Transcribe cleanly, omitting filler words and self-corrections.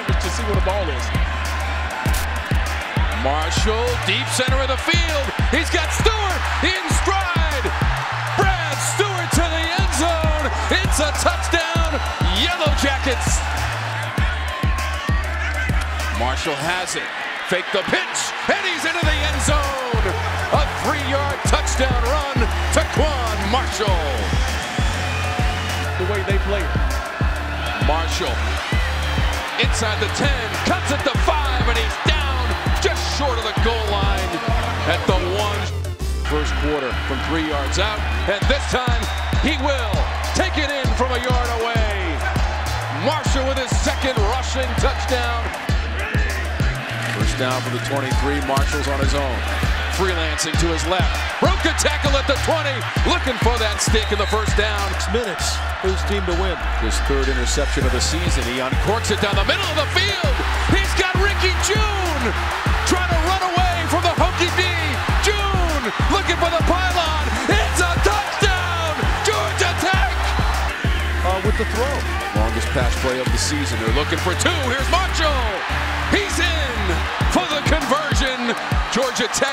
excitement to see where the ball is. Marshall, deep center of the field. He's got Stewart in stride. Brad Stewart to the end zone. It's a touchdown, Yellow Jackets. Marshall has it. Fake the pitch, and he's into the end zone. A 3-yard touchdown run, TaQuon Marshall. The way they play it. Marshall inside the 10, cuts it to 5, and he's down just short of the goal line at the 1. First quarter from 3 yards out, and this time he will take it in from a yard away. Marshall with his second rushing touchdown. First down for the 23, Marshall's on his own. Freelancing to his left. Broke a tackle at the 20. Looking for that stick in the first down. 6 minutes. Whose team to win? His third interception of the season. He uncorks it down the middle of the field. He's got Ricky June trying to run away from the Hokey D. June looking for the pylon. It's a touchdown. Georgia Tech. With the throw. Longest pass play of the season. They're looking for 2. Here's Marshall. He's in for the conversion. Georgia Tech